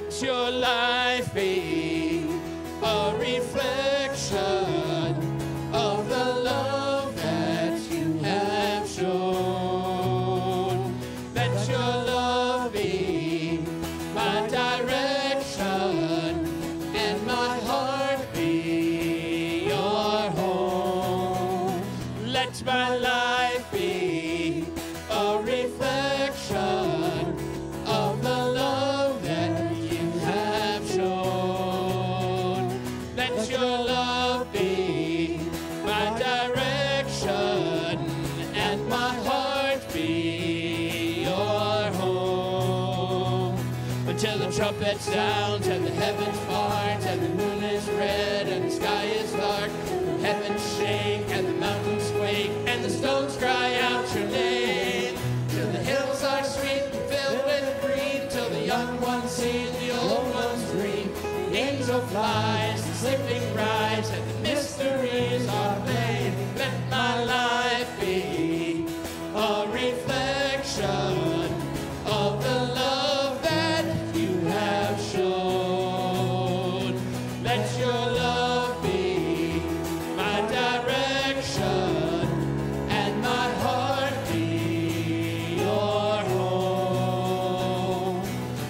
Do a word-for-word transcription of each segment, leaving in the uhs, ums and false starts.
Let your life be a reflection of the love that you have shown. Let your love be my direction and my heart be your home. Let my life be a reflection of the love that you have shown. Let your love be my direction and my heart be your home. Until the trumpet sounds and the heavens part and the moon is red and the sky is dark, the heavens shake and the mountains quake and the stones cry out your name. Till the hills are sweet and filled with green, till the young ones see the old ones dream. The angel flies, the sleeping rise, and the mysteries are made. Let my life be a reflection of the love that you have shown. Let your love be my direction and my heart be your home.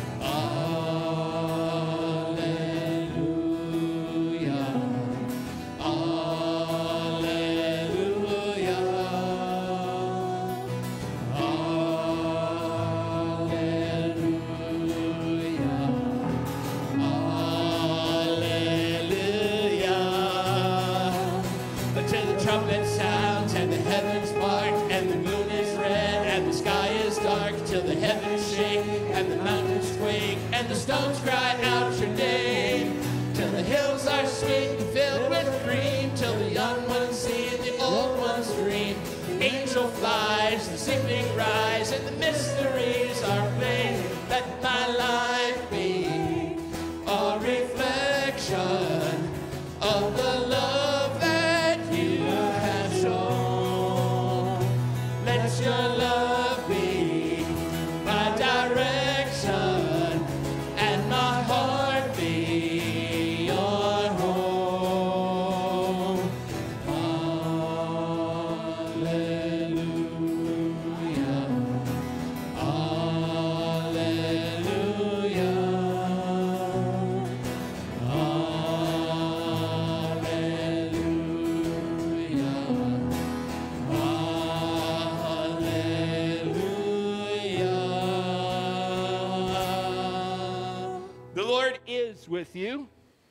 Alleluia. Alleluia. Hallelujah. Until the trumpet sounds and the heavens part and the moon is red and the sky is dark, till the heavens shake and the mountains quake and the stones cry out your name. Till the hills are sweet and filled with green, till the young ones see and the old ones dream. The angel flies, the sleeping rise, and the mysteries are plain. Let my life be a reflection of the love that you have shown. Let your love be my direction and my heart be your home. Hallelujah. Hallelujah. Hallelujah. The Lord is with you.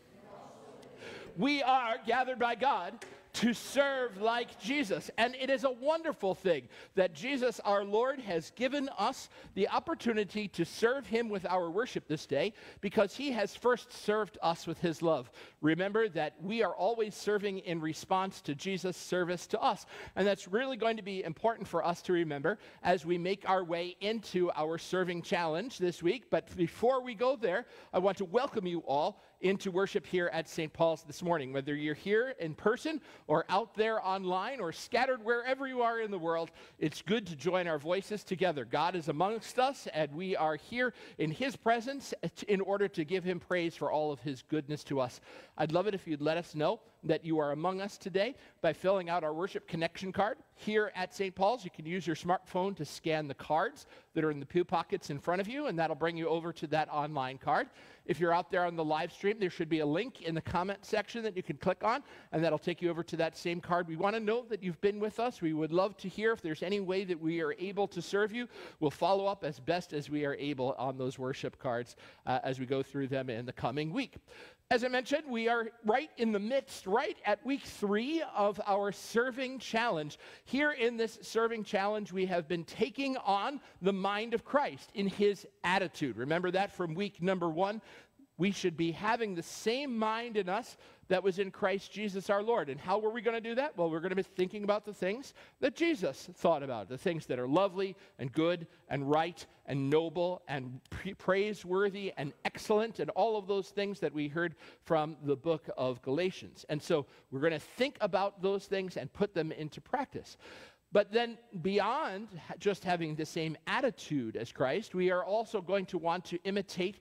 We are gathered by God to serve like Jesus. And it is a wonderful thing that Jesus, our Lord, has given us the opportunity to serve him with our worship this day because he has first served us with his love. Remember that we are always serving in response to Jesus' service to us. And that's really going to be important for us to remember as we make our way into our serving challenge this week. But before we go there, I want to welcome you all into worship here at Saint Paul's this morning. Whether you're here in person or out there online or scattered wherever you are in the world, it's good to join our voices together. God is amongst us, and we are here in his presence in order to give him praise for all of his goodness to us. I'd love it if you'd let us know that you are among us today by filling out our worship connection card. Here at Saint Paul's, you can use your smartphone to scan the cards that are in the pew pockets in front of you, and that'll bring you over to that online card. If you're out there on the live stream, there should be a link in the comment section that you can click on, and that'll take you over to that same card. We want to know that you've been with us. We would love to hear if there's any way that we are able to serve you. We'll follow up as best as we are able on those worship cards uh, as we go through them in the coming week. As I mentioned, we are right in the midst, right at week three of our serving challenge. Here in this serving challenge, we have been taking on the mind of Christ in his attitude. Remember that from week number one? We should be having the same mind in us that was in Christ Jesus our Lord. And how were we going to do that? Well, we're going to be thinking about the things that Jesus thought about, the things that are lovely and good and right and noble and praiseworthy and excellent, and all of those things that we heard from the book of Galatians. And so we're going to think about those things and put them into practice. But then beyond just having the same attitude as Christ, we are also going to want to imitate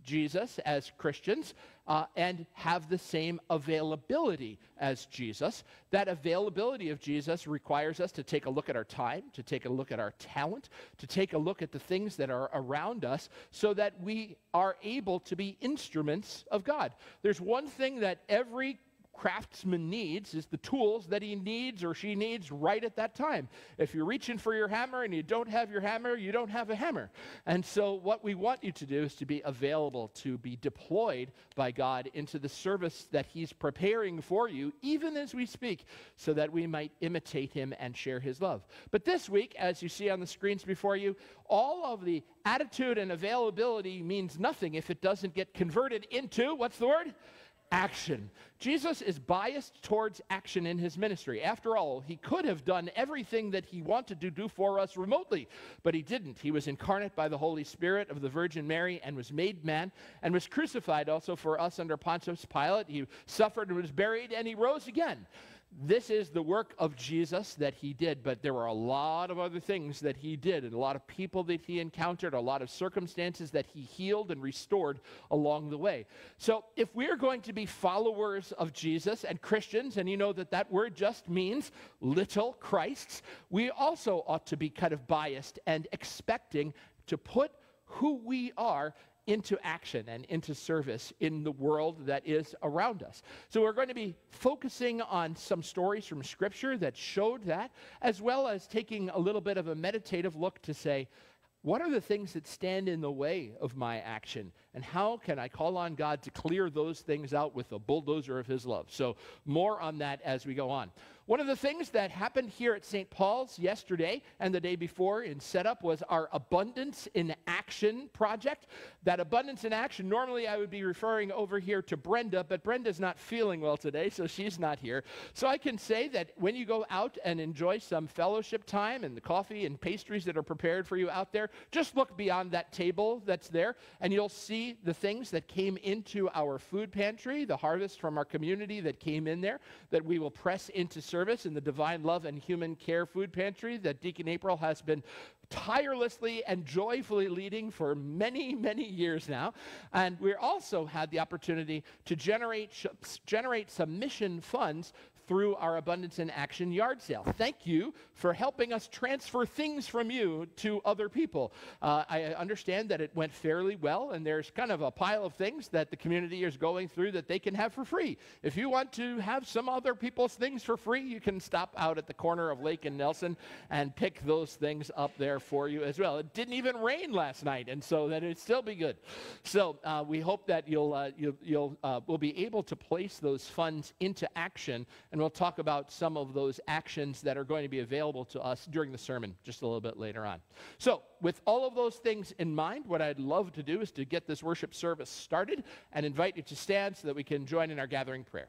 Jesus as Christians uh, and have the same availability as Jesus. That availability of Jesus requires us to take a look at our time, to take a look at our talent, to take a look at the things that are around us so that we are able to be instruments of God. There's one thing that every craftsman needs is the tools that he needs or she needs right at that time. If you're reaching for your hammer and you don't have your hammer, you don't have a hammer. And so what we want you to do is to be available, to be deployed by God into the service that he's preparing for you, even as we speak, so that we might imitate him and share his love. But this week, as you see on the screens before you, all of the attitude and availability means nothing if it doesn't get converted into, what's the word? Action. Jesus is biased towards action in his ministry. After all, he could have done everything that he wanted to do for us remotely, but he didn't. He was incarnate by the Holy Spirit of the Virgin Mary and was made man and was crucified also for us under Pontius Pilate. He suffered and was buried, and he rose again. This is the work of Jesus that he did, but there were a lot of other things that he did, and a lot of people that he encountered, a lot of circumstances that he healed and restored along the way. So if we're going to be followers of Jesus and Christians, and you know that that word just means little Christs, we also ought to be kind of biased and expecting to put who we are into action and into service in the world that is around us. So we're going to be focusing on some stories from Scripture that showed that, as well as taking a little bit of a meditative look to say, what are the things that stand in the way of my action? And how can I call on God to clear those things out with the bulldozer of his love? So more on that as we go on. One of the things that happened here at Saint Paul's yesterday and the day before in setup was our Abundance in Action project. That Abundance in Action, normally I would be referring over here to Brenda, but Brenda's not feeling well today, so she's not here. So I can say that when you go out and enjoy some fellowship time and the coffee and pastries that are prepared for you out there, just look beyond that table that's there, and you'll see the things that came into our food pantry, the harvest from our community that came in there, that we will press into service in the Divine Love and Human Care Food Pantry that Deacon April has been tirelessly and joyfully leading for many, many years now. And we also had the opportunity to generate, generate some mission funds through our Abundance in Action yard sale. Thank you for helping us transfer things from you to other people. Uh, I understand that it went fairly well, and there's kind of a pile of things that the community is going through that they can have for free. If you want to have some other people's things for free, you can stop out at the corner of Lake and Nelson and pick those things up there for you as well. It didn't even rain last night, and so that it'd still be good. So uh, we hope that you'll, uh, you'll, you'll uh, will be able to place those funds into action, and we'll talk about some of those actions that are going to be available to us during the sermon just a little bit later on. So with all of those things in mind, what I'd love to do is to get this worship service started and invite you to stand so that we can join in our gathering prayer.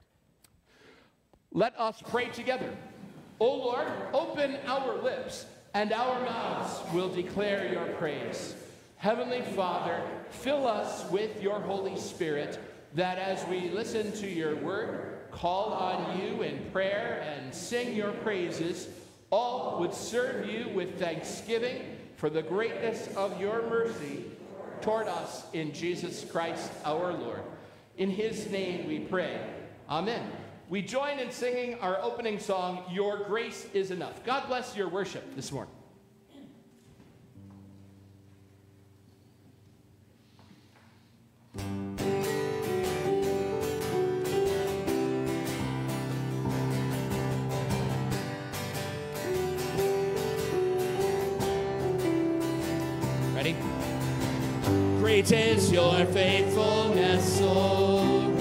Let us pray together. O Lord, open our lips, and our mouths will declare your praise. Heavenly Father, fill us with your Holy Spirit, that as we listen to your word, call on you in prayer, and sing your praises, all would serve you with thanksgiving for the greatness of your mercy toward us in Jesus Christ our Lord. In his name we pray. Amen. We join in singing our opening song, Your Grace is Enough. God bless your worship this morning. Ready? Great is your faithfulness, O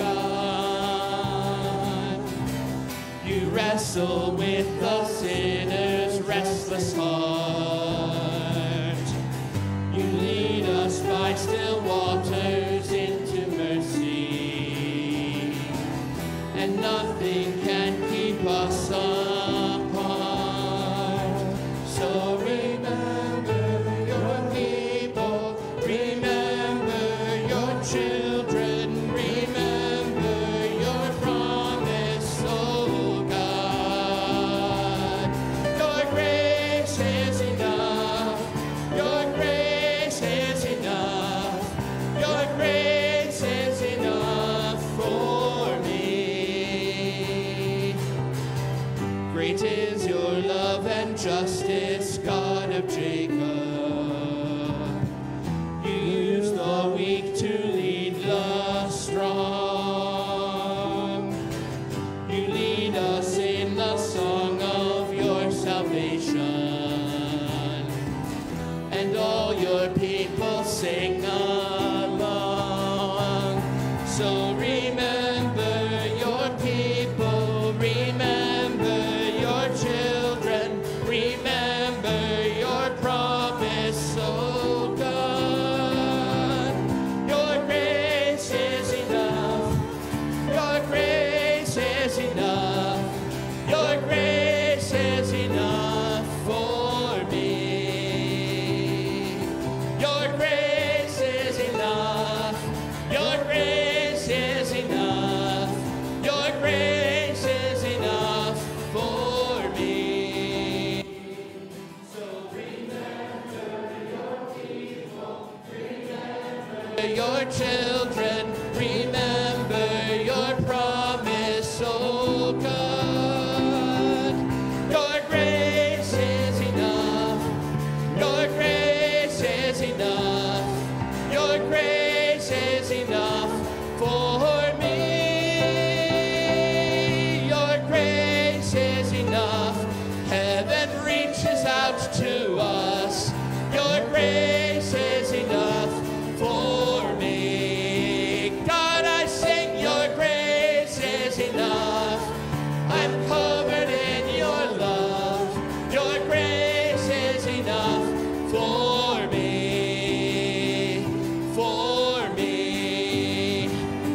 God. You wrestle with the sinner's restless heart. You lead us by still waters into mercy, and nothing can keep us apart. So remember your people, remember your children, remember your promise, oh God. Your grace is enough, your grace is enough, your grace Great is your love and justice, God of Jacob. You use the weak to lead the strong. You lead us in the song of your salvation, and all your people sing along. So remember your people, remember your children, remember your promise, oh God. Your grace is enough, your grace is enough, your grace is enough for me. Your grace is enough, your grace is enough, your grace is enough for me. So remember your people, remember your children, remember your promise, oh God. Your grace is enough, your grace is enough, your grace is enough for me. Your grace is enough, heaven reaches out to us. Your grace is enough for me. God, I sing, your grace is enough. I'm covered in your love. Your grace is enough for me, for me.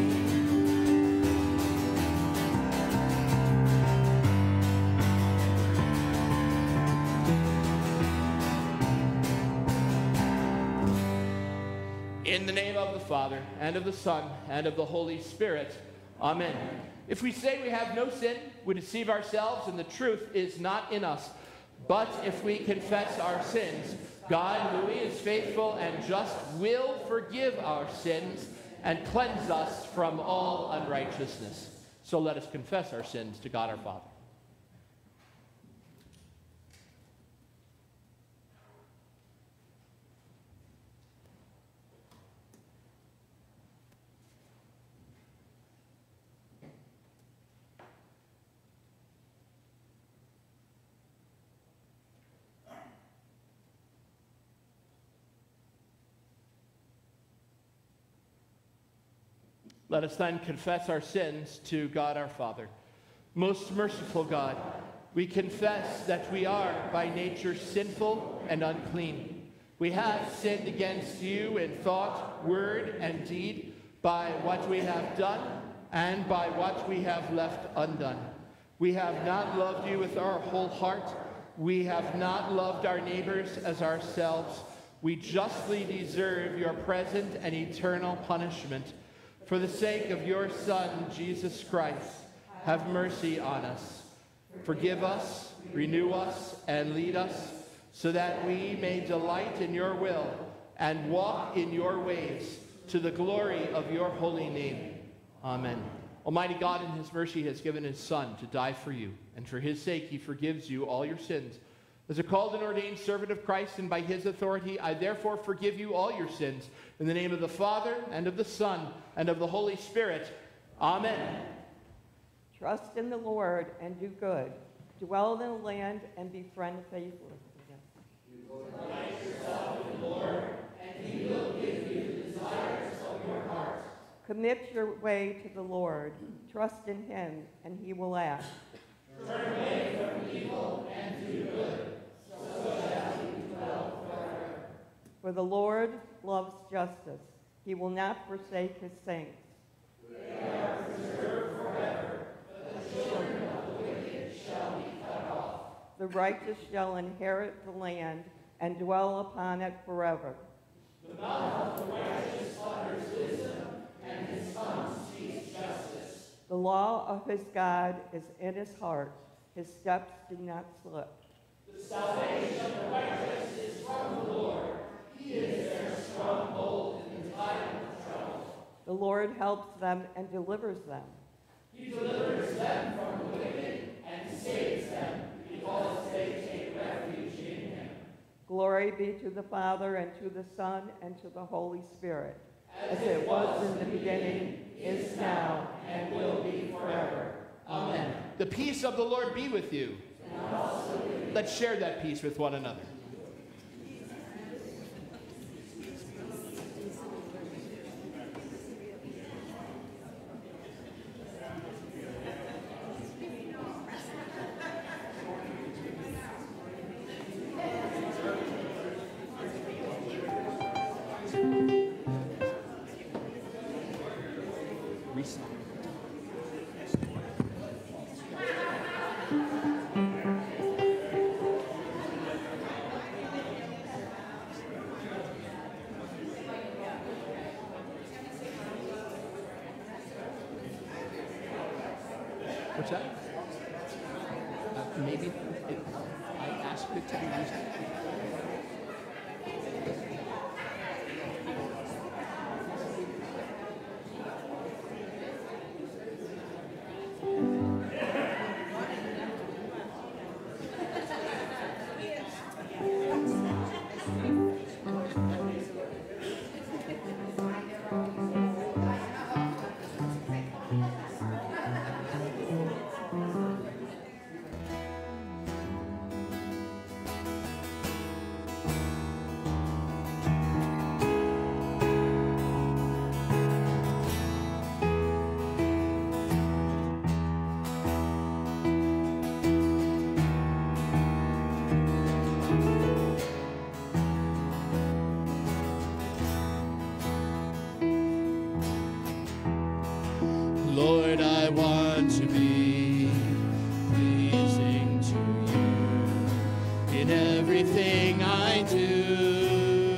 In the name of the Father, and of the Son, and of the Holy Spirit. Amen. If we say we have no sin, we deceive ourselves, and the truth is not in us. But if we confess our sins, God, who is faithful and just, will forgive our sins and cleanse us from all unrighteousness. So let us confess our sins to God our Father. Let us then confess our sins to God our Father. Most merciful God, we confess that we are by nature sinful and unclean. We have sinned against you in thought, word, and deed, by what we have done and by what we have left undone. We have not loved you with our whole heart. We have not loved our neighbors as ourselves. We justly deserve your present and eternal punishment. For the sake of your Son, Jesus Christ, have mercy on us. Forgive us, renew us, and lead us, so that we may delight in your will and walk in your ways, to the glory of your holy name. Amen. Almighty God in his mercy has given his Son to die for you, and for his sake he forgives you all your sins. As a called and ordained servant of Christ, and by his authority, I therefore forgive you all your sins. In the name of the Father, and of the Son, and of the Holy Spirit. Amen. Trust in the Lord and do good. Dwell in the land and befriend faithfully. Delight yourself in the Lord, and he will give you the desires of your heart. Commit your way to the Lord. Trust in him, and he will act. Turn away from evil and do good, so shall you dwell forever. For the Lord loves justice. He will not forsake his saints. They are preserved forever, but the children of the wicked shall be cut off. The righteous shall inherit the land and dwell upon it forever. The mouth of the righteous utters wisdom, and his tongue speaks justice. The law of his God is in his heart. His steps do not slip. The salvation of the righteous is from the Lord. He is their stronghold in the time of trouble. The Lord helps them and delivers them. He delivers them from the wicked and saves them be to the Father, and to the Son, and to the Holy Spirit, as it was in the beginning, is now, and will be forever. Amen. The peace of the Lord be with you. And also with you. Let's share that peace with one another. What's that? Uh, maybe it, I asked it to be used. Lord, I want to be pleasing to you in everything I do,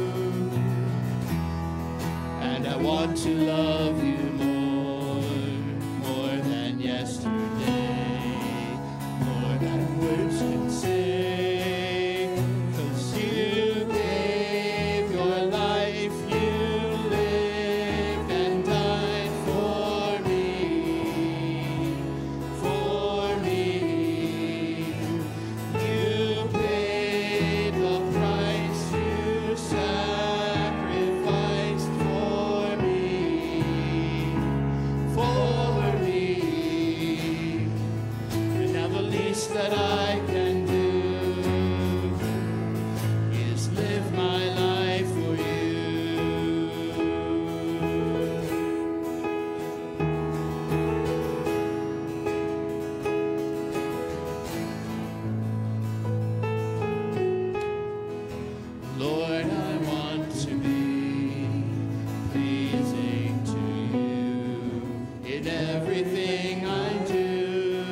and I want to love you more, more than yesterday, more than words can say, 'cause you gave your life, you lived and died for me, for me. You paid the price, you sacrificed for me, for me. And now the least that I can do is live my life for you. Lord, I want to be pleasing to you in everything I do,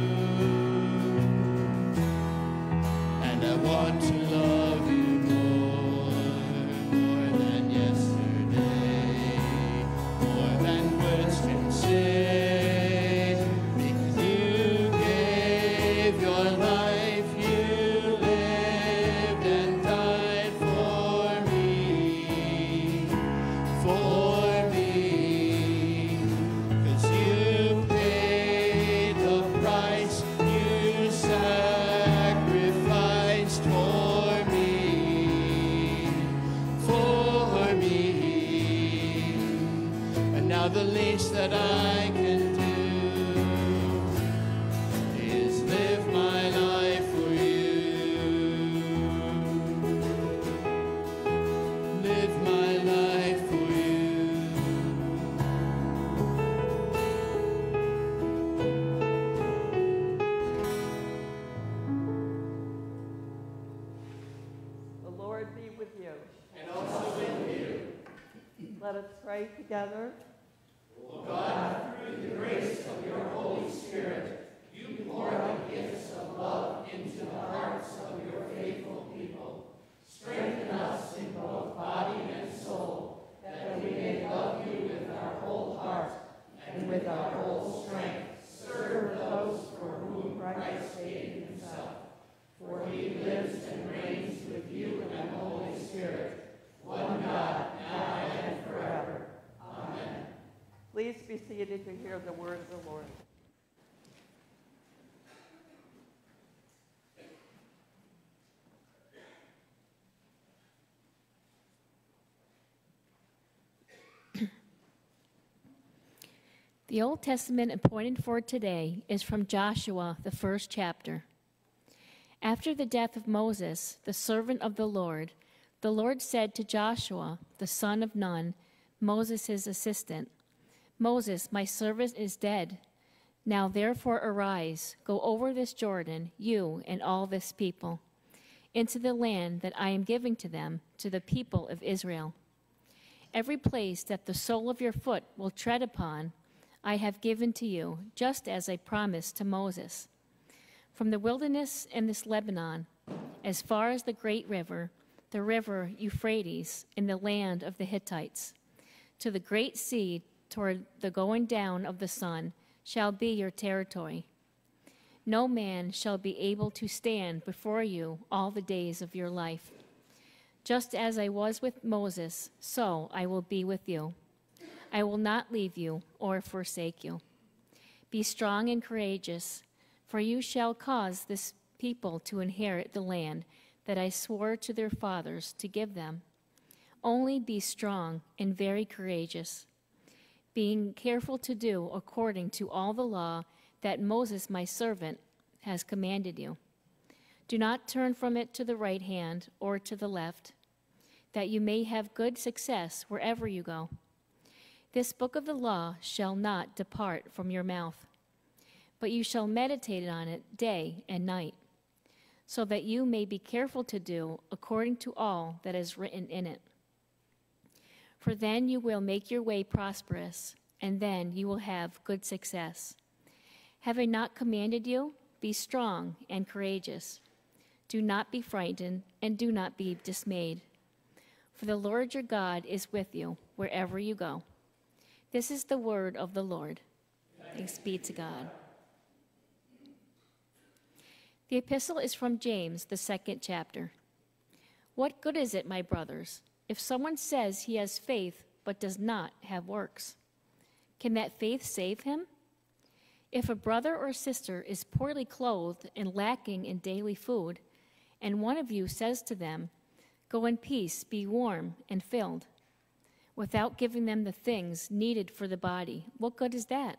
and I want to love you more, more than yesterday, more than words can say, because you gave your life, you lived and died for me, for me, 'cause you paid the price, you sacrificed for me, for me. And now the least that I can do is live my life for you, live my life for you. The Lord be with you. And also with you. Let us pray together. O God, through the grace of your Holy Spirit, you pour out gifts of love into the hearts of your faithful people. Strengthen us in both body and soul, that we may love you with our whole heart and with our whole strength. Serve those for whom Christ gave himself. For he lives and reigns with you and the Holy Spirit, one God, now and forever. Amen. Please be seated to hear the word of the Lord. The Old Testament appointed for today is from Joshua, the first chapter. After the death of Moses, the servant of the Lord, the Lord said to Joshua, the son of Nun, Moses' assistant, Moses, my servant, is dead. Now therefore arise, go over this Jordan, you and all this people, into the land that I am giving to them, to the people of Israel. Every place that the sole of your foot will tread upon, I have given to you, just as I promised to Moses. From the wilderness and this Lebanon, as far as the great river, the river Euphrates, in the land of the Hittites, to the great sea toward the going down of the sun, shall be your territory. No man shall be able to stand before you all the days of your life. Just as I was with Moses, so I will be with you. I will not leave you or forsake you. Be strong and courageous, for you shall cause this people to inherit the land that I swore to their fathers to give them. Only be strong and very courageous, being careful to do according to all the law that Moses my servant has commanded you. Do not turn from it to the right hand or to the left, that you may have good success wherever you go. This book of the law shall not depart from your mouth, but you shall meditate on it day and night, so that you may be careful to do according to all that is written in it. For then you will make your way prosperous, and then you will have good success. Have I not commanded you? Be strong and courageous. Do not be frightened, and do not be dismayed. For the Lord your God is with you wherever you go. This is the word of the Lord. Thanks be to God. The epistle is from James, the second chapter. What good is it, my brothers, if someone says he has faith but does not have works? Can that faith save him? If a brother or sister is poorly clothed and lacking in daily food, and one of you says to them, "Go in peace, be warm and filled," without giving them the things needed for the body, what good is that?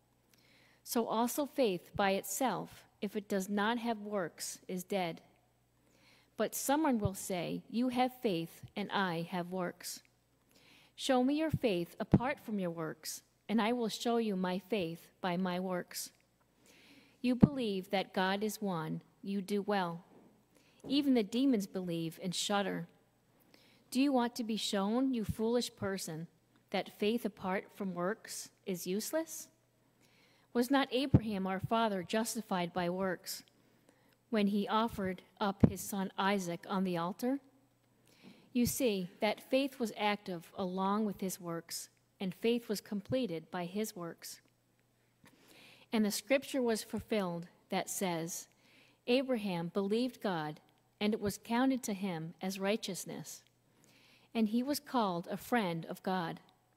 So also faith by itself, if it does not have works, is dead. But someone will say, "You have faith, and I have works." Show me your faith apart from your works, and I will show you my faith by my works. You believe that God is one, you do well. Even the demons believe and shudder. Do you want to be shown, you foolish person, that faith apart from works is useless? Was not Abraham our father justified by works when he offered up his son Isaac on the altar? You see that faith was active along with his works, and faith was completed by his works. And the scripture was fulfilled that says, Abraham believed God, and it was counted to him as righteousness, and he was called a friend of God.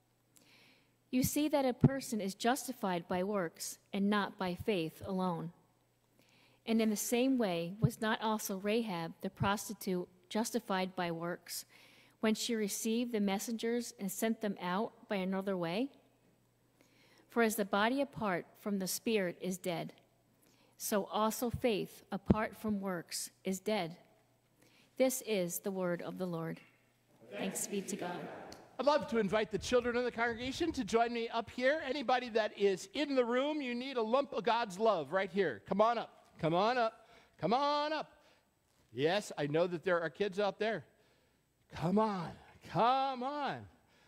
You see that a person is justified by works and not by faith alone. And in the same way was not also Rahab the prostitute justified by works when she received the messengers and sent them out by another way? For as the body apart from the spirit is dead, so also faith apart from works is dead. This is the word of the Lord. Thanks be to God. I'd love to invite the children of the congregation to join me up here. Anybody that is in the room, you need a lump of God's love right here. Come on up. Come on up. Come on up. Yes, I know that there are kids out there. Come on. Come on.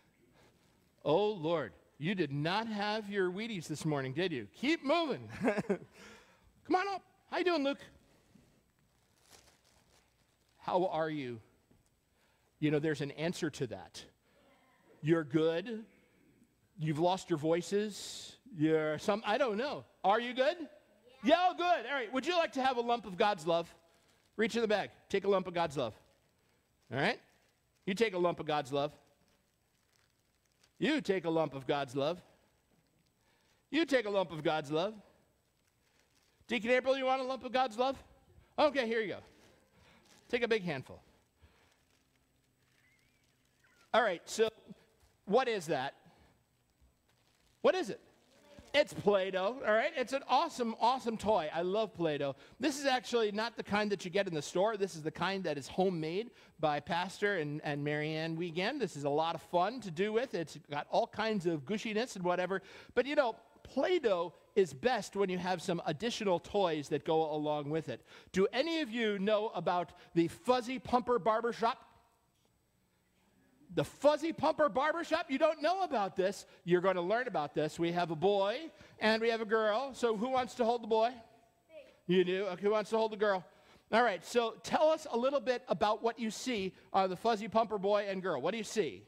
Oh, Lord, you did not have your Wheaties this morning, did you? Keep moving. Come on up. How you doing, Luke? How are you? You know, there's an answer to that. You're good. You've lost your voices. You're some, I don't know. Are you good? Yeah, oh, good. All right. Would you like to have a lump of God's love? Reach in the bag. Take a lump of God's love. All right? You take a lump of God's love. You take a lump of God's love. You take a lump of God's love. Deacon April, you want a lump of God's love? Okay, here you go. Take a big handful. All right, so what is that? What is it? It's Play-Doh, all right? It's an awesome, awesome toy. I love Play-Doh. This is actually not the kind that you get in the store. This is the kind that is homemade by Pastor and, and Marianne Wiegand. This is a lot of fun to do with. It's got all kinds of gushiness and whatever. But, you know, Play-Doh is best when you have some additional toys that go along with it. Do any of you know about the Fuzzy Pumper Barbershop? The Fuzzy Pumper Barbershop? You don't know about this. You're going to learn about this. We have a boy and we have a girl. So who wants to hold the boy? Me. You do? Okay, who wants to hold the girl? All right, so tell us a little bit about what you see on the Fuzzy Pumper boy and girl. What do you see?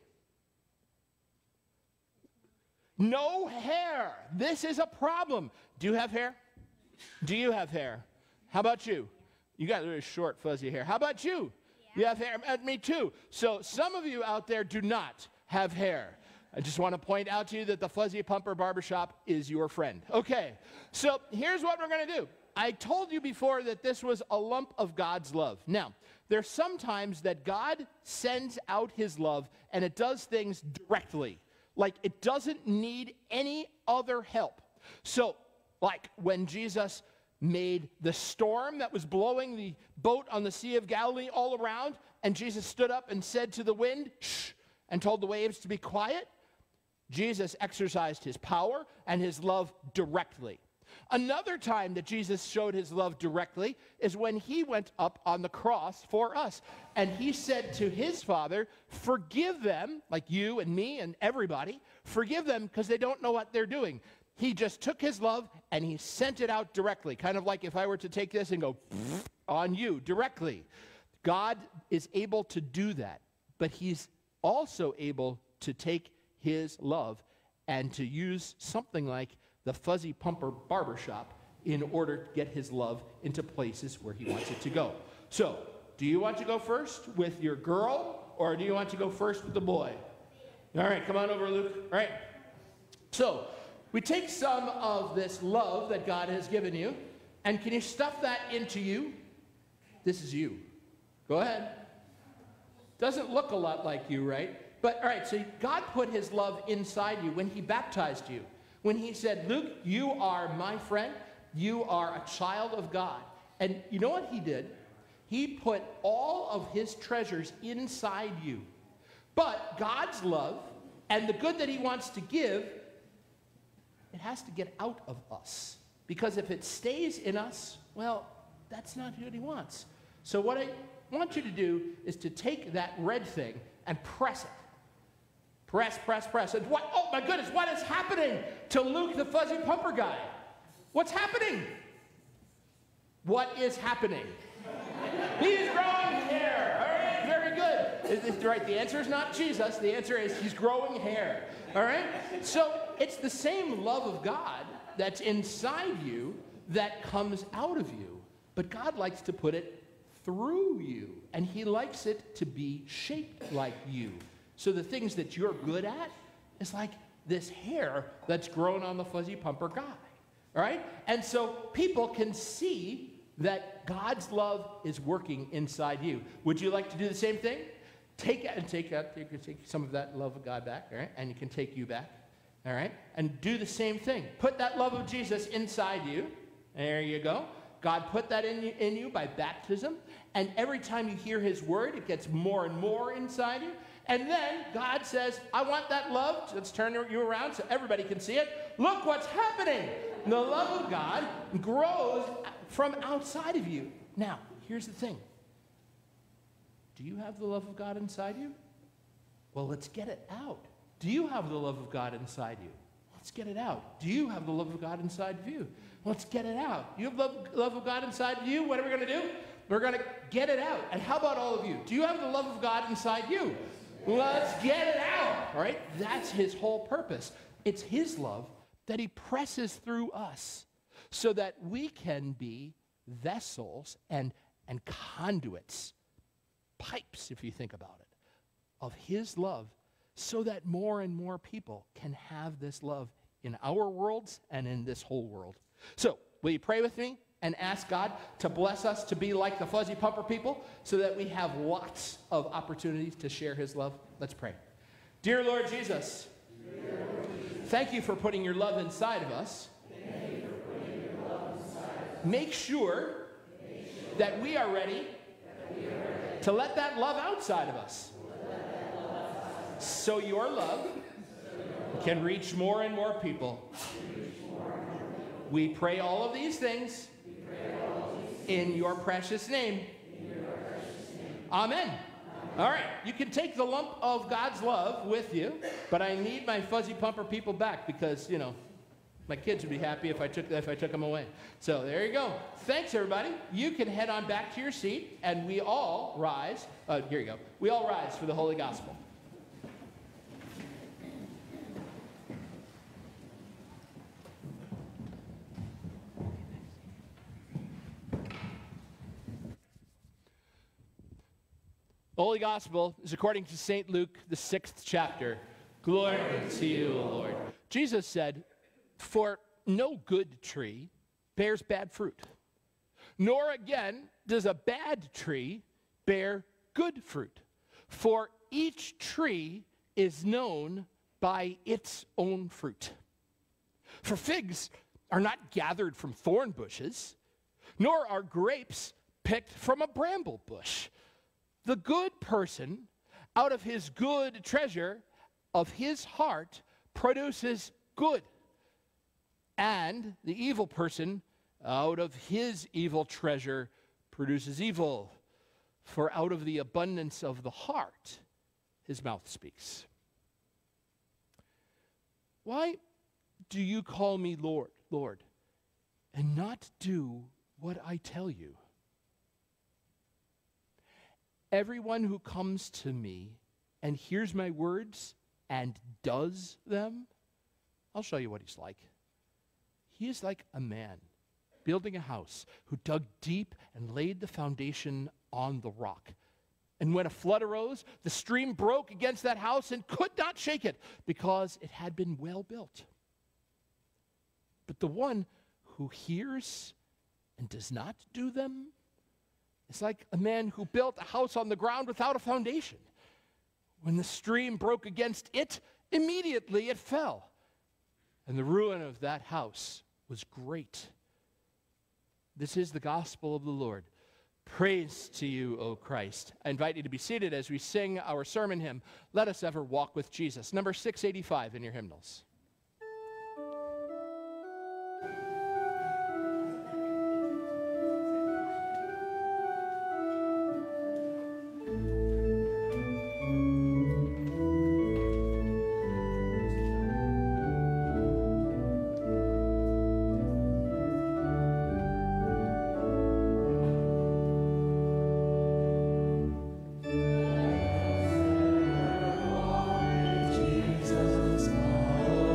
No hair. This is a problem. Do you have hair? Do you have hair? How about you? You got really short, fuzzy hair. How about you? You have hair? Uh, me too. So some of you out there do not have hair. I just want to point out to you that the Fuzzy Pumper Barbershop is your friend. Okay, so here's what we're going to do. I told you before that this was a lump of God's love. Now, there's sometimes that God sends out his love and it does things directly. Like it doesn't need any other help. So, like when Jesus made the storm that was blowing the boat on the Sea of Galilee all around, and Jesus stood up and said to the wind, shh, and told the waves to be quiet. Jesus exercised his power and his love directly. Another time that Jesus showed his love directly is when he went up on the cross for us. And he said to his Father, forgive them, like you and me and everybody, forgive them because they don't know what they're doing. He just took his love and he sent it out directly, kind of like if I were to take this and go on you directly. God is able to do that, but he's also able to take his love and to use something like the Fuzzy Pumper Barbershop in order to get his love into places where he wants it to go. So, do you want to go first with your girl, or do you want to go first with the boy? All right, come on over, Luke. All right. So, we take some of this love that God has given you, and can you stuff that into you? This is you. Go ahead. Doesn't look a lot like you, right? But, all right, so God put his love inside you when he baptized you. When he said, Luke, you are my friend. You are a child of God. And you know what he did? He put all of his treasures inside you. But God's love and the good that he wants to give, it has to get out of us. Because if it stays in us, well, that's not what he wants. So what I want you to do is to take that red thing and press it. Press, press, press. And what? Oh, my goodness, what is happening to Luke, the Fuzzy Pumper guy? What's happening? What is happening? He's growing hair. All right, very good. Is, is, right, the answer is not Jesus. The answer is he's growing hair. All right? So it's the same love of God that's inside you that comes out of you. But God likes to put it through you. And he likes it to be shaped like you. So the things that you're good at is like this hair that's grown on the Fuzzy Pumper guy, all right? And so people can see that God's love is working inside you. Would you like to do the same thing? Take and take out, take, take some of that love of God back, all right? And you can take you back, all right? And do the same thing. Put that love of Jesus inside you. There you go. God put that in you, in you by baptism. And every time you hear his word, it gets more and more inside you. And then God says, I want that love. Let's turn you around so everybody can see it. Look what's happening. The love of God grows from outside of you. Now, here's the thing. Do you have the love of God inside you? Well, let's get it out. Do you have the love of God inside you? Let's get it out. Do you have the love of God inside of you? Let's get it out. You have the love of God inside of you? What are we going to do? We're going to get it out. And how about all of you? Do you have the love of God inside you? Let's get it out, all right? That's his whole purpose. It's his love that he presses through us so that we can be vessels and, and conduits, pipes, if you think about it, of his love so that more and more people can have this love in our worlds and in this whole world. So, will you pray with me and ask God to bless us to be like the Fuzzy Pumper people so that we have lots of opportunities to share his love? Let's pray. Dear Lord Jesus, Dear Lord Jesus, Thank you for putting your love inside of us. Thank you for putting your love inside of us. Make sure, Make sure that we are ready, that we are ready to let that love outside of us. to let that love outside of us. So your love can reach more and more people. We pray all of these things in your precious name. Amen. All right, you can take the lump of God's love with you, but I need my fuzzy pumper people back because, you know, my kids would be happy if I took if I took them away. So there you go. Thanks, everybody. You can head on back to your seat, and we all rise. Uh, here you go. We all rise for the Holy Gospel. The Holy Gospel is according to Saint Luke, the sixth chapter. Glory to you, O Lord. Jesus said, "For no good tree bears bad fruit, nor again does a bad tree bear good fruit. For each tree is known by its own fruit. For figs are not gathered from thorn bushes, nor are grapes picked from a bramble bush. The good person, out of his good treasure of his heart, produces good. And the evil person, out of his evil treasure, produces evil. For out of the abundance of the heart, his mouth speaks." Why do you call me Lord, Lord, and not do what I tell you? Everyone who comes to me and hears my words and does them, I'll show you what he's like. He is like a man building a house who dug deep and laid the foundation on the rock. And when a flood arose, the stream broke against that house and could not shake it because it had been well built. But the one who hears and does not do them, it's like a man who built a house on the ground without a foundation. When the stream broke against it, immediately it fell. And the ruin of that house was great. This is the gospel of the Lord. Praise to you, O Christ. I invite you to be seated as we sing our sermon hymn, "Let Us Ever Walk with Jesus," number six eighty-five in your hymnals. Jesus, our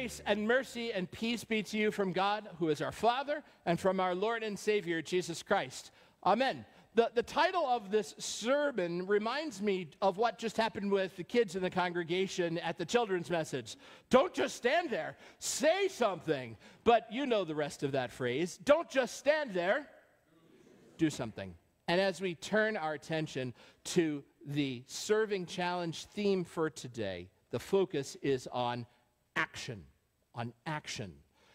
Grace and mercy and peace be to you from God, who is our Father, and from our Lord and Savior, Jesus Christ. Amen. The, the title of this sermon reminds me of what just happened with the kids in the congregation at the children's message. Don't just stand there. Say something. But you know the rest of that phrase. Don't just stand there. Do something. And as we turn our attention to the Serving Challenge theme for today, the focus is on action. On action.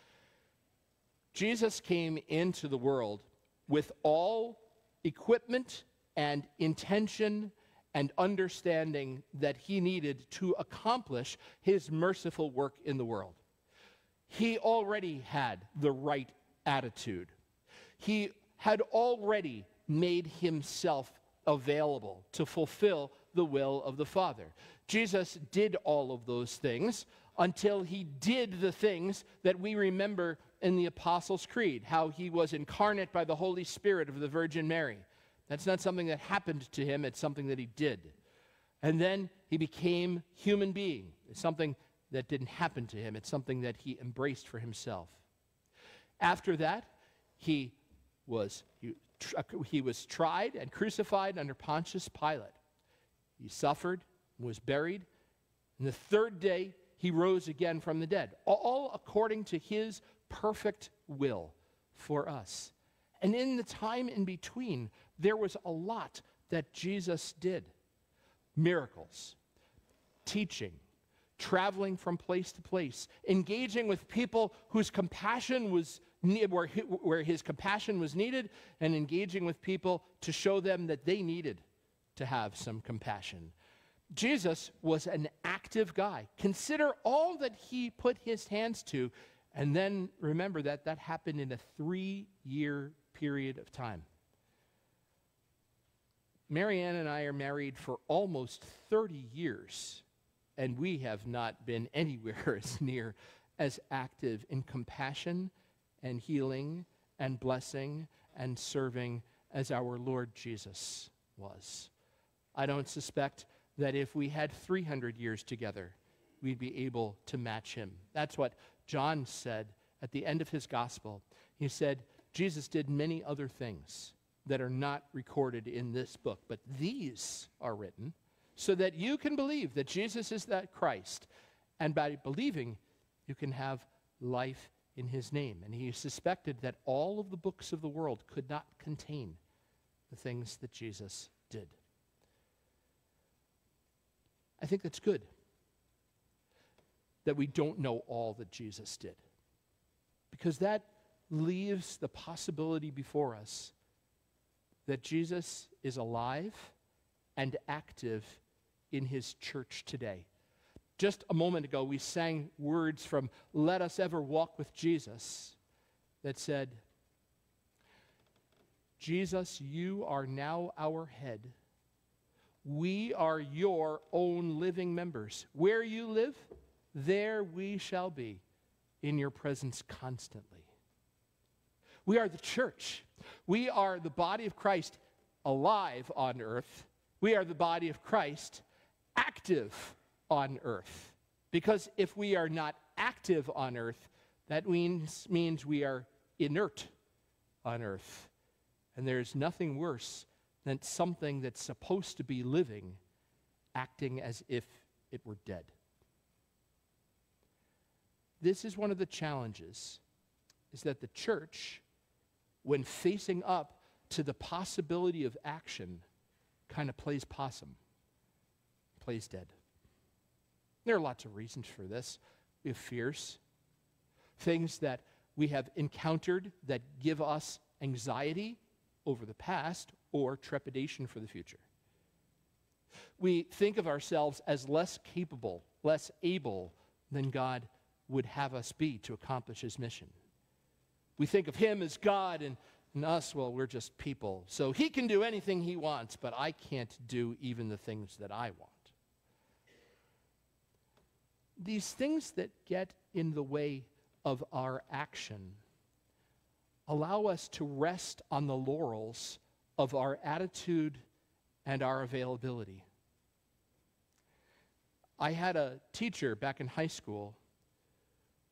Jesus came into the world with all equipment and intention and understanding that he needed to accomplish his merciful work in the world. He already had the right attitude. He had already made himself available to fulfill the will of the Father. Jesus did all of those things until he did the things that we remember in the Apostles' Creed, how he was incarnate by the Holy Spirit of the Virgin Mary. That's not something that happened to him, it's something that he did. And then he became human being. It's something that didn't happen to him, it's something that he embraced for himself. After that, he was, he, he was tried and crucified under Pontius Pilate. He suffered, was buried, and the third day he rose again from the dead, all according to his perfect will for us. And in the time in between, there was a lot that Jesus did. Miracles, teaching, traveling from place to place, engaging with people whose compassion was where, where his compassion was needed, and engaging with people to show them that they needed to have some compassion. Jesus was an active guy. Consider all that he put his hands to. And then remember that that happened in a three-year period of time. Marianne and I are married for almost thirty years, and we have not been anywhere as near as active in compassion and healing and blessing and serving as our Lord Jesus was. I don't suspect that if we had three hundred years together, we'd be able to match him. That's what John said at the end of his gospel. He said, Jesus did many other things that are not recorded in this book, but these are written so that you can believe that Jesus is that Christ, and by believing, you can have life in his name. And he suspected that all of the books of the world could not contain the things that Jesus did. I think that's good, that we don't know all that Jesus did, because that leaves the possibility before us that Jesus is alive and active in his church today. Just a moment ago, we sang words from Let Us Ever Walk with Jesus that said, Jesus, you are now our head. We are your own living members. Where you live, there we shall be, in your presence constantly. We are the church. We are the body of Christ alive on earth. We are the body of Christ active on earth. Because if we are not active on earth, that means, means we are inert on earth. And there's nothing worse than something that's supposed to be living, acting as if it were dead. This is one of the challenges, is that the church, when facing up to the possibility of action, kind of plays possum, plays dead. There are lots of reasons for this. We have fears, things that we have encountered that give us anxiety over the past or trepidation for the future. We think of ourselves as less capable, less able than God would have us be to accomplish his mission. We think of him as God, and, and us, well, we're just people. So he can do anything he wants, but I can't do even the things that I want. These things that get in the way of our action allow us to rest on the laurels of our attitude and our availability. I had a teacher back in high school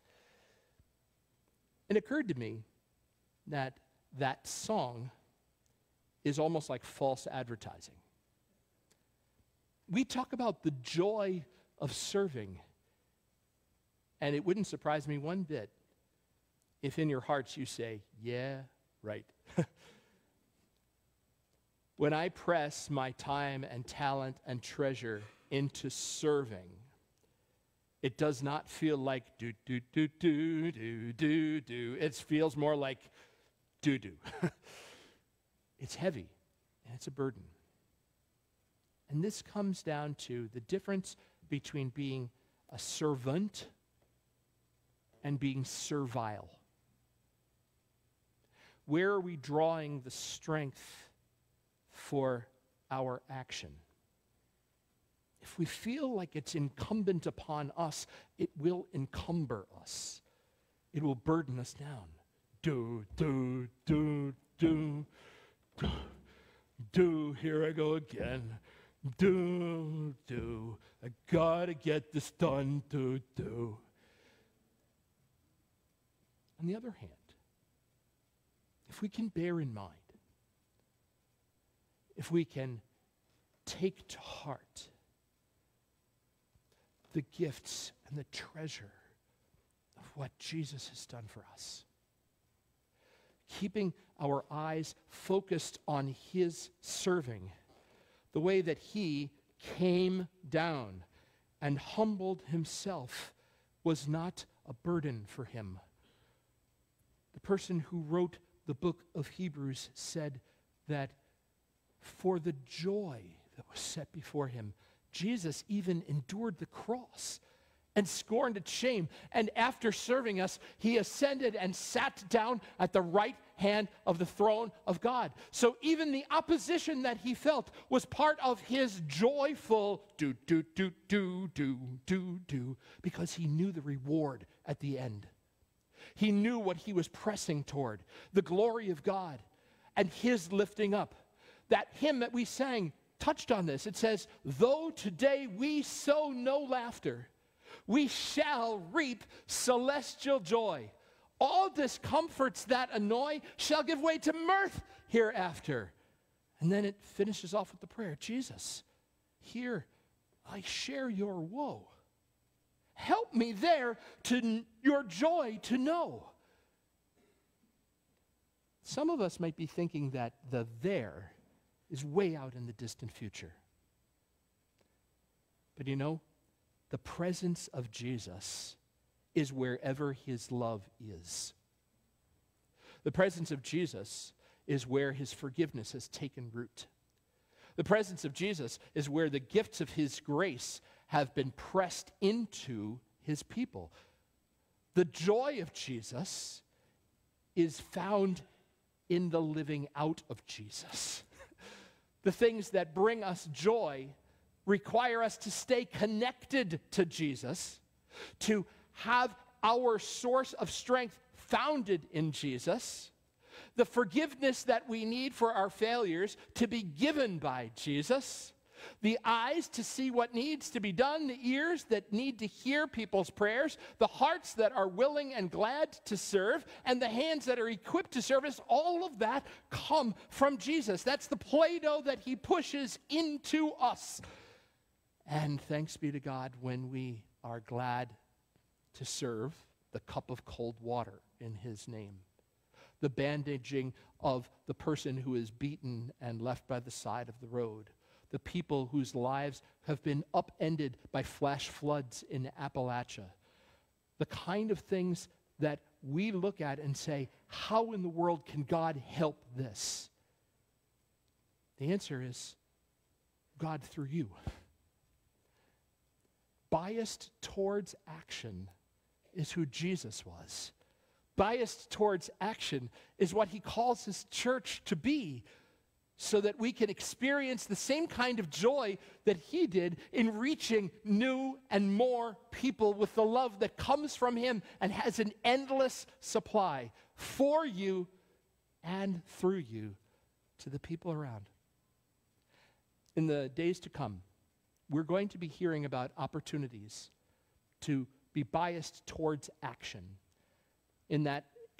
it occurred to me that that song is almost like false advertising. We talk about the joy of serving, and it wouldn't surprise me one bit if in your hearts you say, yeah, right. When I press my time and talent and treasure into serving, it does not feel like do, do, do, do, do, do, do. It feels more like do, do. It's heavy, and it's a burden. And this comes down to the difference between being a servant and being servile. Where are we drawing the strength for our action? If we feel like it's incumbent upon us, it will encumber us. It will burden us down. Do, do, do, do, do, do, here I go again. Do, do, I gotta get this done, do, do. On the other hand, if we can bear in mind, if we can take to heart the gifts and the treasure of what Jesus has done for us, keeping our eyes focused on his serving, the way that he came down and humbled himself was not a burden for him. The person who wrote the book of Hebrews said that for the joy that was set before him, Jesus even endured the cross and scorned its shame. And after serving us, he ascended and sat down at the right hand of the throne of God. So even the opposition that he felt was part of his joyful do, do, do, do, do, do, do, because he knew the reward at the end. He knew what he was pressing toward, the glory of God and his lifting up. That hymn that we sang touched on this. It says, though today we sow no laughter, we shall reap celestial joy. All discomforts that annoy shall give way to mirth hereafter. And then it finishes off with the prayer, Jesus, here I share your woe. Help me there to n- your joy to know. Some of us might be thinking that the there is way out in the distant future. But you know, the presence of Jesus is wherever his love is. The presence of Jesus is where his forgiveness has taken root. The presence of Jesus is where the gifts of his grace have been pressed into his people. The joy of Jesus is found in the living out of Jesus. The things that bring us joy require us to stay connected to Jesus, to have our source of strength founded in Jesus, the forgiveness that we need for our failures to be given by Jesus, the eyes to see what needs to be done, the ears that need to hear people's prayers, the hearts that are willing and glad to serve, and the hands that are equipped to service. All of that come from Jesus. That's the Play-Doh that he pushes into us. And thanks be to God when we are glad to serve the cup of cold water in his name, the bandaging of the person who is beaten and left by the side of the road, the people whose lives have been upended by flash floods in Appalachia, the kind of things that we look at and say, how in the world can God help this? The answer is God through you. Biased towards action is who Jesus was. Biased towards action is what he calls his church to be, so that we can experience the same kind of joy that he did in reaching new and more people with the love that comes from him and has an endless supply for you and through you to the people around. In the days to come, we're going to be hearing about opportunities to be biased towards action in that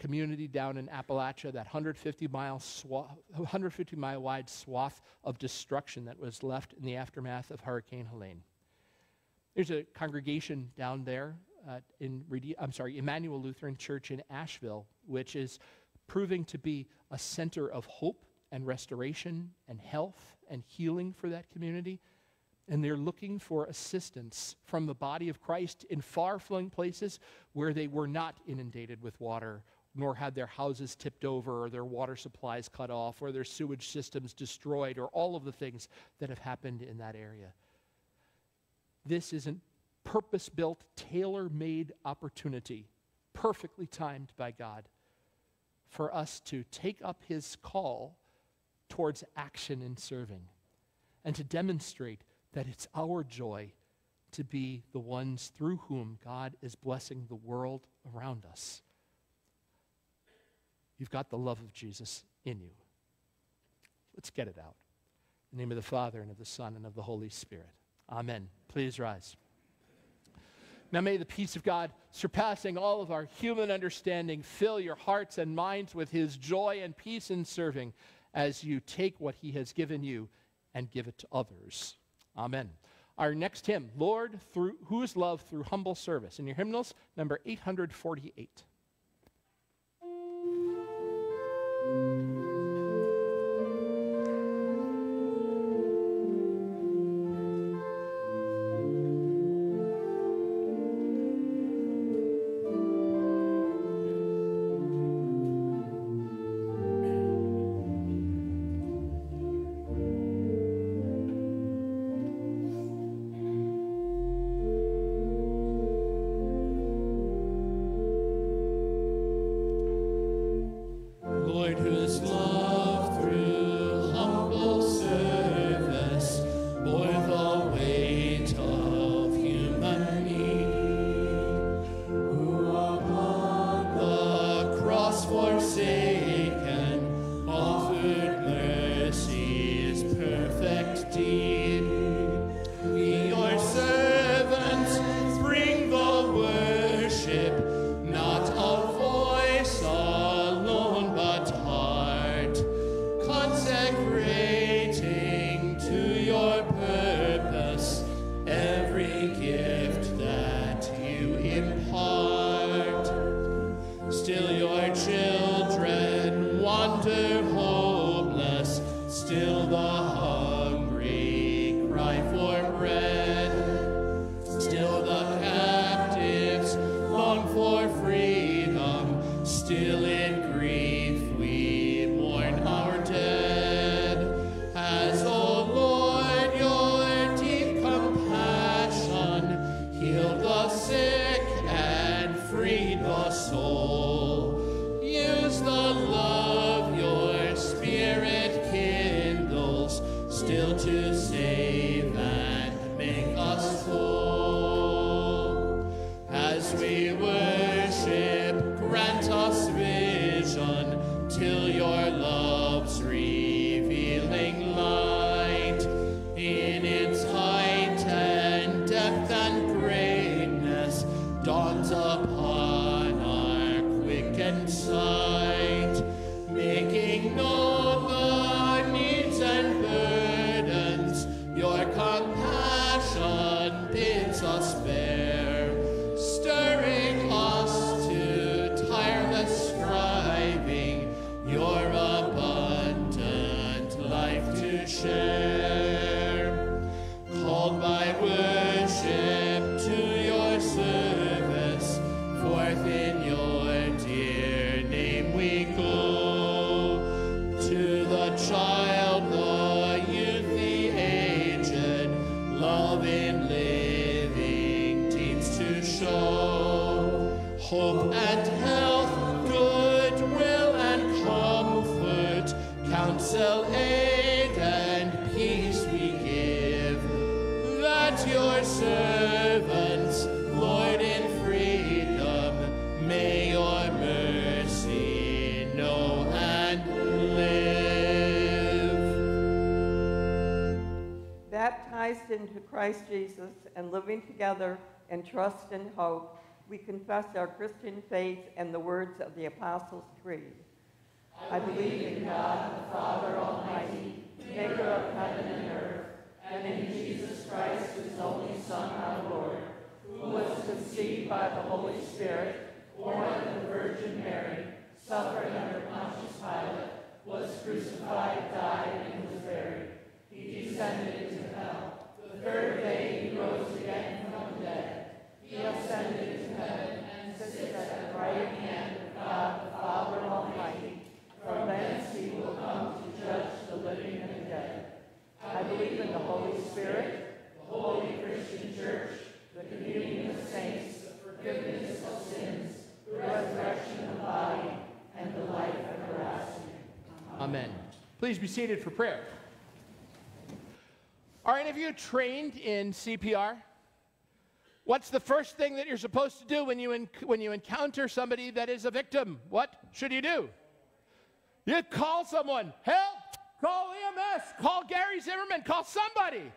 community down in Appalachia, that one hundred fifty mile swath, one hundred fifty mile wide swath of destruction that was left in the aftermath of Hurricane Helene. There's a congregation down there uh, in, I'm sorry, Emmanuel Lutheran Church in Asheville, which is proving to be a center of hope and restoration and health and healing for that community. And they're looking for assistance from the body of Christ in far-flung places where they were not inundated with water, nor had their houses tipped over or their water supplies cut off or their sewage systems destroyed or all of the things that have happened in that area. This is a purpose-built, tailor-made opportunity, perfectly timed by God, for us to take up his call towards action in serving and to demonstrate that it's our joy to be the ones through whom God is blessing the world around us. You've got the love of Jesus in you. Let's get it out. In the name of the Father, and of the Son, and of the Holy Spirit. Amen. Please rise. Now may the peace of God, surpassing all of our human understanding, fill your hearts and minds with his joy and peace in serving as you take what he has given you and give it to others. Amen. Our next hymn, Lord, through whose love through humble service. In your hymnals, number eight hundred forty-eight. Hope and health, goodwill and comfort, counsel, aid, and peace we give, that your servants, Lord, in freedom, may your mercy know and live. Baptized into Christ Jesus and living together in trust and hope, we confess our Christian faith and the words of the Apostles' Creed. I believe in God, the Father Almighty, maker of heaven and earth, and in Jesus Christ, his only Son, our Lord, who was conceived by the Holy Spirit, born of the Virgin Mary, suffered under Pontius Pilate, was crucified, died, and was buried. He descended into hell. The third day he rose again from the dead. He ascended into heaven and sits at the right hand of God the Father Almighty. From thence he will come to judge the living and the dead. I believe in the Holy Spirit, the holy Christian Church, the communion of saints, the forgiveness of sins, the resurrection of the body, and the life everlasting. Amen. Please be seated for prayer. Are any of you trained in C P R? What's the first thing that you're supposed to do when you, en- when you encounter somebody that is a victim? What should you do? You call someone. Help! Call E M S. Call Gary Zimmerman. Call somebody.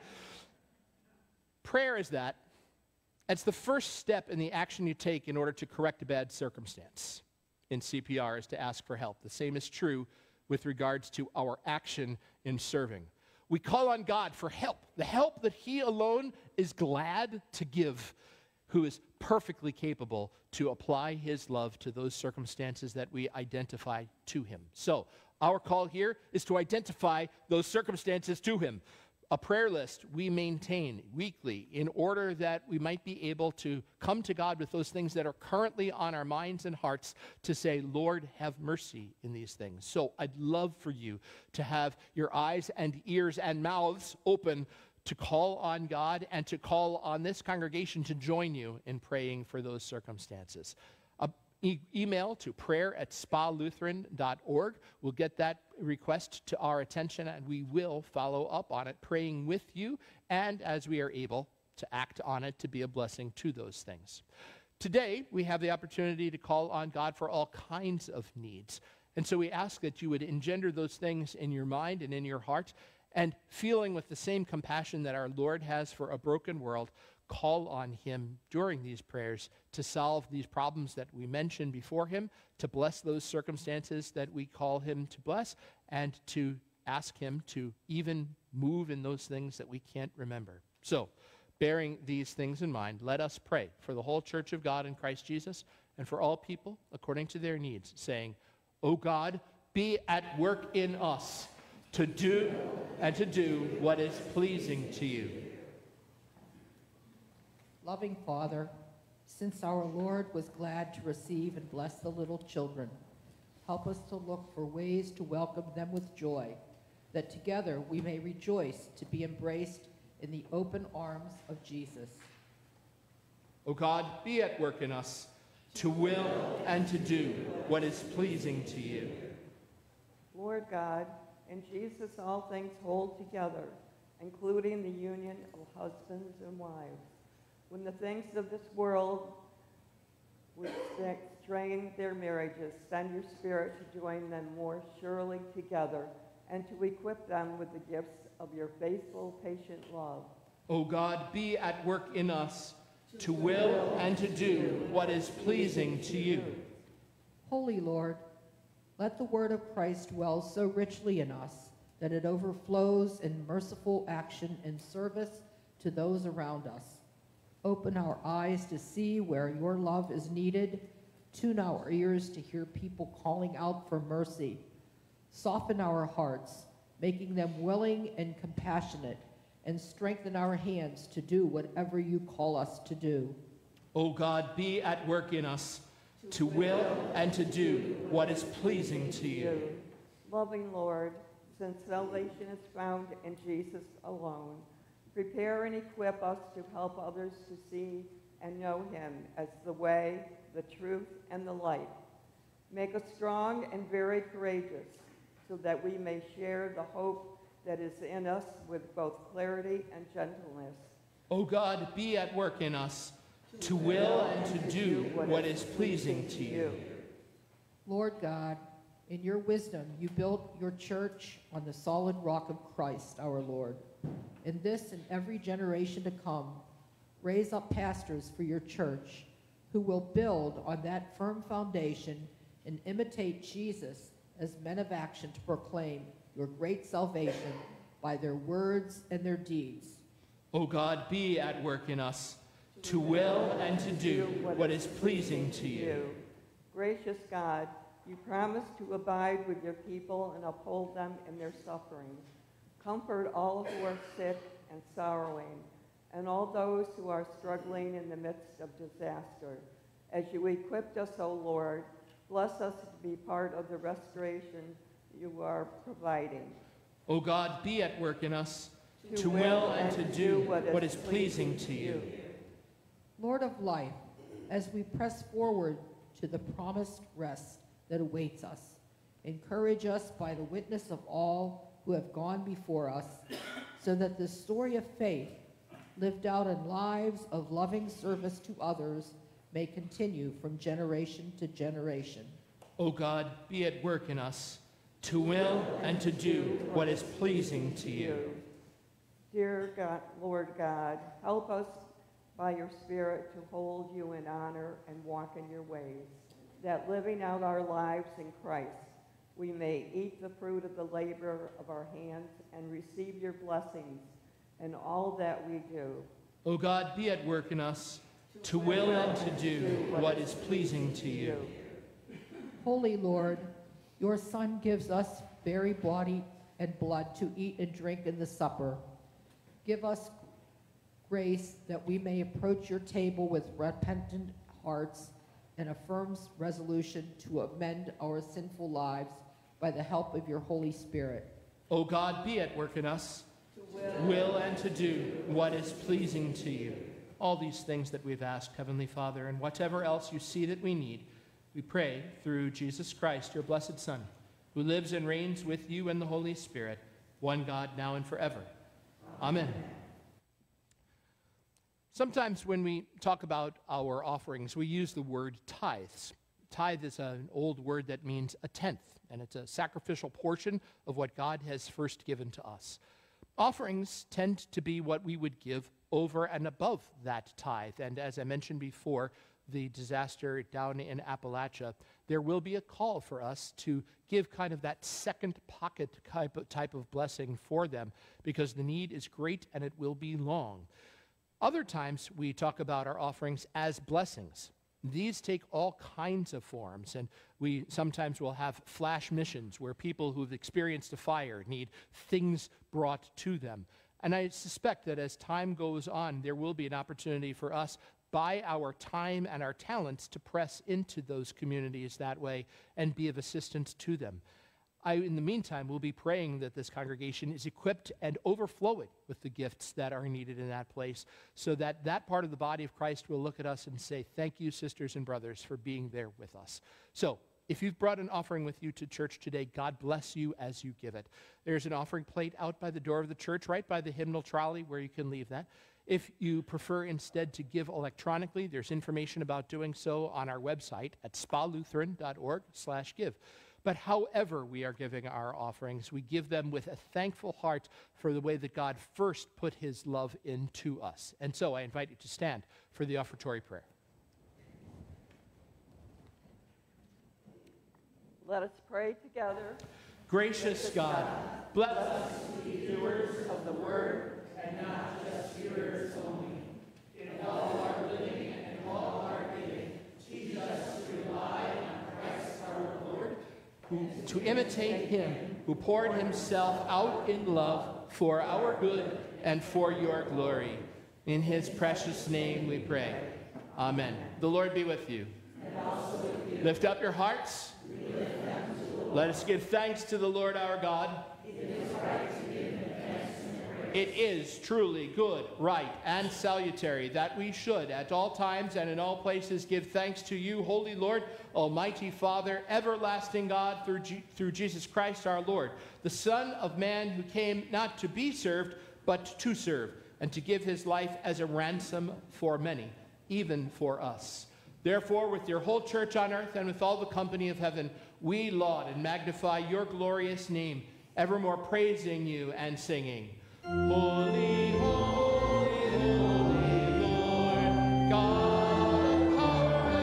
Prayer is that. It's the first step in the action you take in order to correct a bad circumstance in C P R is to ask for help. The same is true with regards to our action in serving. We call on God for help, the help that he alone is glad to give, who is perfectly capable to apply his love to those circumstances that we identify to him. So our call here is to identify those circumstances to him. A prayer list we maintain weekly in order that we might be able to come to God with those things that are currently on our minds and hearts to say, Lord, have mercy in these things. So I'd love for you to have your eyes and ears and mouths open to call on God and to call on this congregation to join you in praying for those circumstances. A e- email to prayer at spa lutheran dot org. We'll get that request to our attention and we will follow up on it, praying with you and as we are able to act on it to be a blessing to those things. Today, we have the opportunity to call on God for all kinds of needs. And so we ask that you would engender those things in your mind and in your heart, and feeling with the same compassion that our Lord has for a broken world, call on him during these prayers to solve these problems that we mentioned before him, to bless those circumstances that we call him to bless, and to ask him to even move in those things that we can't remember. So, bearing these things in mind, let us pray for the whole church of God in Christ Jesus and for all people according to their needs, saying, O God, be at work in us to do and to do what is pleasing to you. Loving Father, since our Lord was glad to receive and bless the little children, help us to look for ways to welcome them with joy, that together we may rejoice to be embraced in the open arms of Jesus. O God, be at work in us to will and to do what is pleasing to you. Lord God, in Jesus all things hold together, including the union of husbands and wives. When the things of this world would strain their marriages, send your Spirit to join them more surely together and to equip them with the gifts of your faithful, patient love. O God, be at work in us to will and to do what is pleasing to you. Holy Lord, let the word of Christ dwell so richly in us that it overflows in merciful action and service to those around us. Open our eyes to see where your love is needed. Tune our ears to hear people calling out for mercy. Soften our hearts, making them willing and compassionate, and strengthen our hands to do whatever you call us to do. O God, be at work in us to will and to do what is pleasing to you. Loving Lord, since salvation is found in Jesus alone, prepare and equip us to help others to see and know him as the way, the truth, and the light. Make us strong and very courageous so that we may share the hope that is in us with both clarity and gentleness. O God, be at work in us to will and to do what is pleasing to you. Lord God, in your wisdom, you built your church on the solid rock of Christ, our Lord. In this and every generation to come, raise up pastors for your church who will build on that firm foundation and imitate Jesus as men of action to proclaim your great salvation by their words and their deeds. O God, be at work in us, to will and to do what is pleasing to you. Gracious God, you promise to abide with your people and uphold them in their sufferings. Comfort all who are sick and sorrowing, and all those who are struggling in the midst of disaster. As you equipped us, O Lord, bless us to be part of the restoration you are providing. O God, be at work in us, To to will will and and to do do what is what is pleasing pleasing to to you. you. Lord of life, as we press forward to the promised rest that awaits us, encourage us by the witness of all who have gone before us, so that the story of faith, lived out in lives of loving service to others, may continue from generation to generation. O God, be at work in us, to will and to do what is pleasing to you. Dear God, Lord God, help us by your Spirit to hold you in honor and walk in your ways, that living out our lives in Christ, we may eat the fruit of the labor of our hands and receive your blessings in all that we do. O God, be at work in us, to will and to do what is pleasing to you. Holy Lord, your Son gives us very body and blood to eat and drink in the supper. Give us grace that we may approach your table with repentant hearts and a firm resolution to amend our sinful lives by the help of your Holy Spirit. O God, be at work in us, to will, will and to do what is pleasing to you. All these things that we've asked, Heavenly Father, and whatever else you see that we need, we pray through Jesus Christ, your blessed Son, who lives and reigns with you and the Holy Spirit, one God, now and forever. Amen. Sometimes when we talk about our offerings, we use the word tithes. Tithe is an old word that means a tenth, and it's a sacrificial portion of what God has first given to us. Offerings tend to be what we would give over and above that tithe, and as I mentioned before, the disaster down in Appalachia, there will be a call for us to give kind of that second pocket type of, type of blessing for them, because the need is great and it will be long. Other times we talk about our offerings as blessings. These take all kinds of forms, and we sometimes will have flash missions where people who've experienced a fire need things brought to them. And I suspect that as time goes on, there will be an opportunity for us by our time and our talents to press into those communities that way and be of assistance to them. I, in the meantime, will be praying that this congregation is equipped and overflowing with the gifts that are needed in that place, so that that part of the body of Christ will look at us and say, thank you, sisters and brothers, for being there with us. So, if you've brought an offering with you to church today, God bless you as you give it. There's an offering plate out by the door of the church, right by the hymnal trolley where you can leave that. If you prefer instead to give electronically, there's information about doing so on our website at spalutheran.org slash give. But however we are giving our offerings, we give them with a thankful heart for the way that God first put his love into us. And so I invite you to stand for the offertory prayer. Let us pray together. Gracious God, bless us to be doers of the word and not just hearers only. In all our living and in all our giving, teach us to rely on Christ our Lord, who, to imitate him who poured himself out in love for our good and for your glory. In his precious name we pray. Amen. The Lord be with you. and also with you. Lift up your hearts. We lift them to the Lord. Let us give thanks to the Lord our God. It is right to give him thanks and praise. It is truly good, right, and salutary that we should at all times and in all places give thanks to you, Holy Lord, Almighty Father, everlasting God, through, G- through Jesus Christ our Lord, the Son of Man, who came not to be served, but to serve, and to give his life as a ransom for many, even for us. Therefore, with your whole church on earth and with all the company of heaven, we laud and magnify your glorious name, evermore praising you and singing, Holy, holy, holy Lord, God of power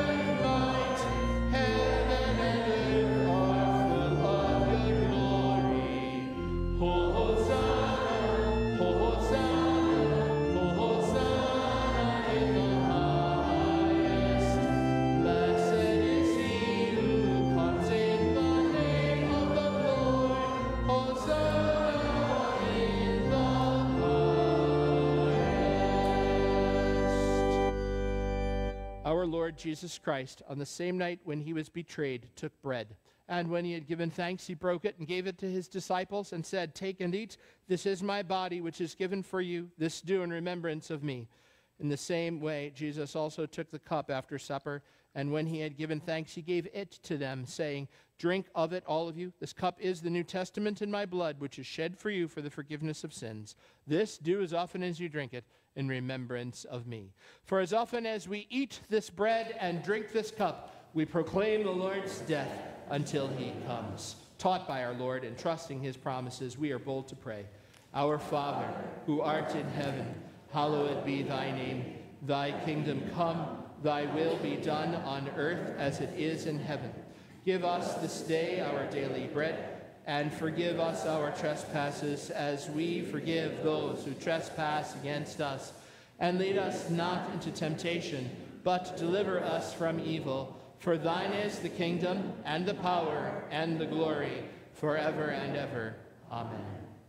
Our Lord Jesus Christ, on the same night when he was betrayed, took bread. And when he had given thanks, he broke it and gave it to his disciples and said, "Take and eat. This is my body, which is given for you. This do in remembrance of me." In the same way, Jesus also took the cup after supper, and when he had given thanks, he gave it to them, saying, "Drink of it, all of you. This cup is the New Testament in my blood, which is shed for you for the forgiveness of sins. This do as often as you drink it in remembrance of me. For as often as we eat this bread and drink this cup, we proclaim the Lord's death until he comes." Taught by our Lord and trusting his promises, we are bold to pray. Our Father, who art in heaven, hallowed be thy name. Thy kingdom come, thy will be done on earth as it is in heaven. Give us this day our daily bread, and forgive us our trespasses as we forgive those who trespass against us. And lead us not into temptation, but deliver us from evil. For thine is the kingdom, and the power, and the glory, forever and ever. Amen.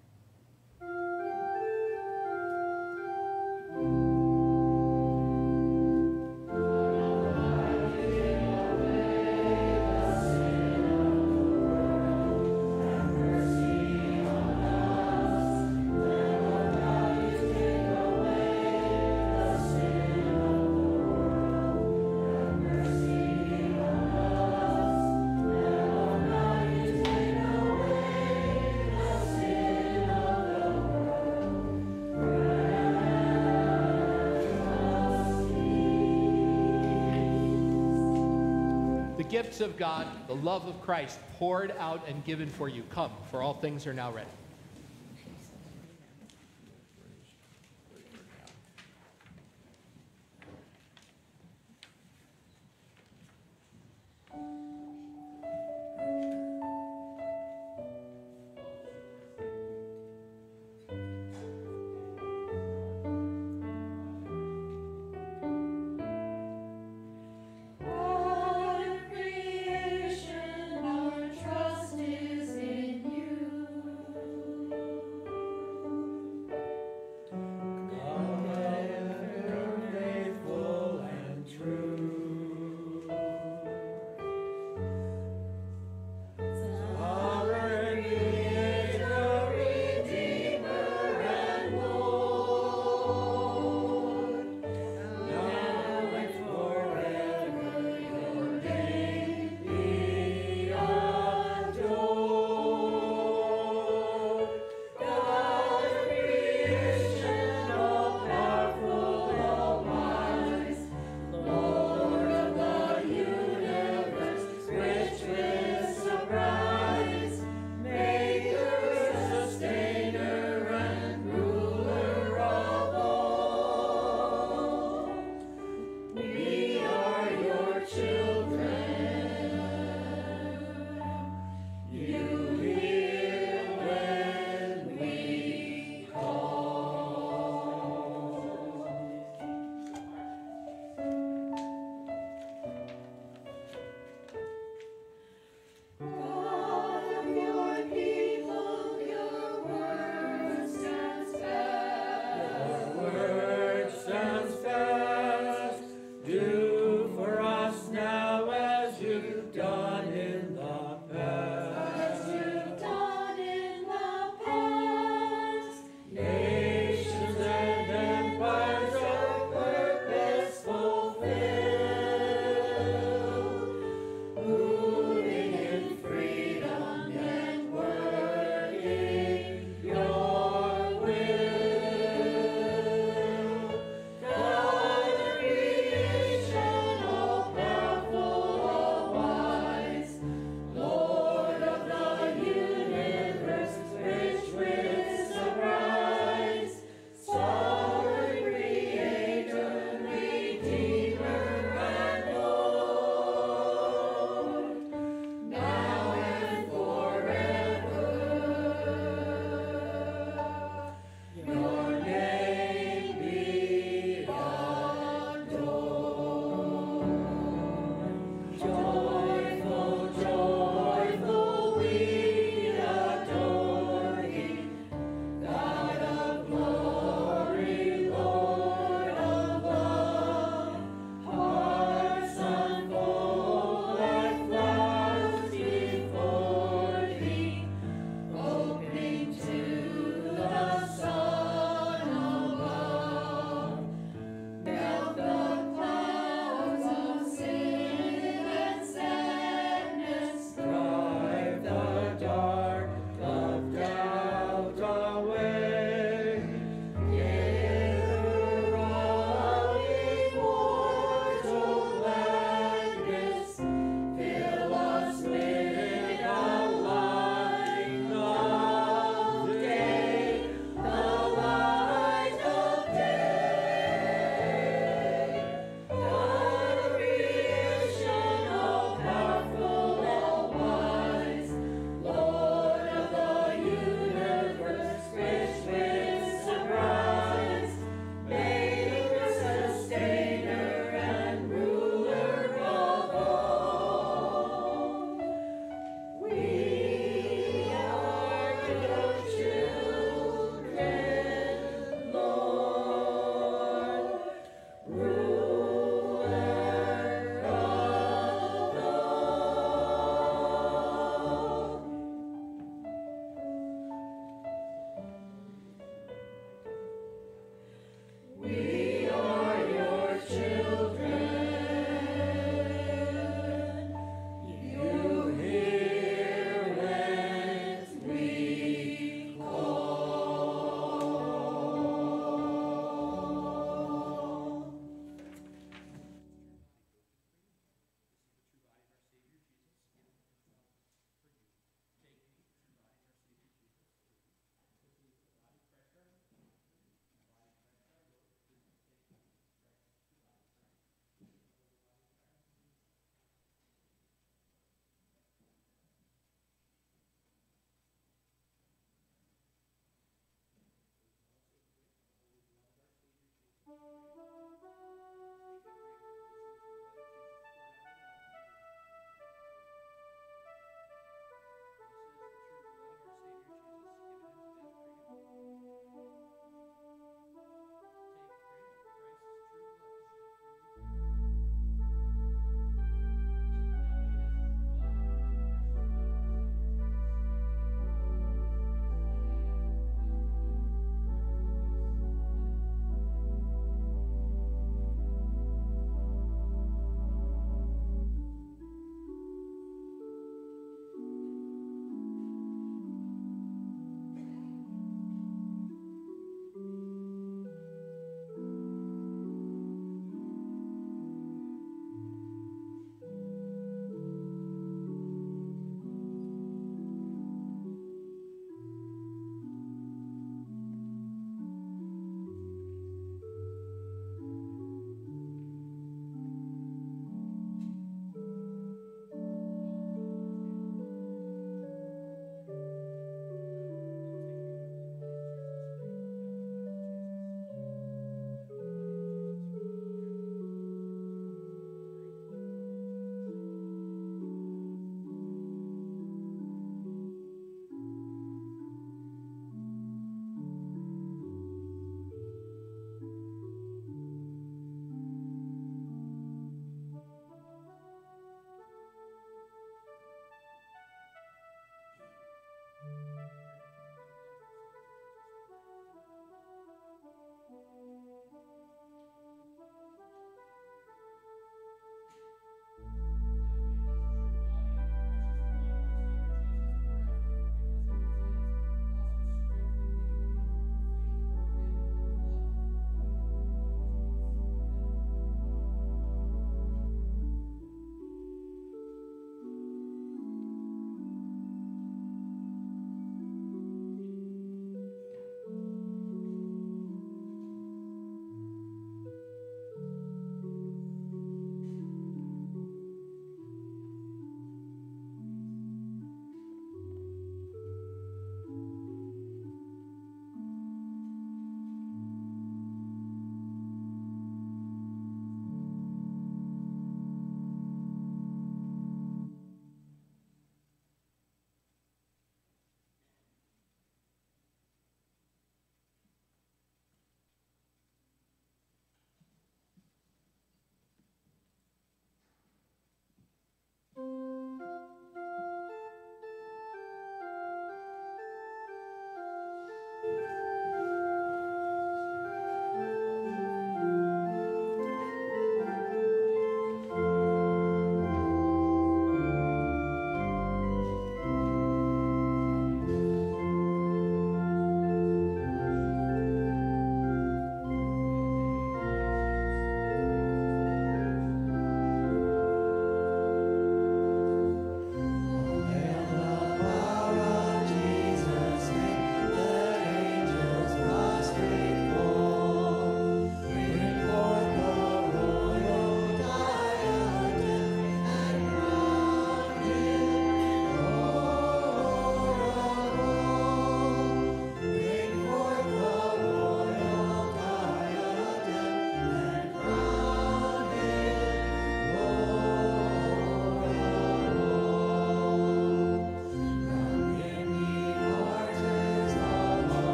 Gifts of God, the love of Christ poured out and given for you. Come, for all things are now ready. Creation, our trust is in you.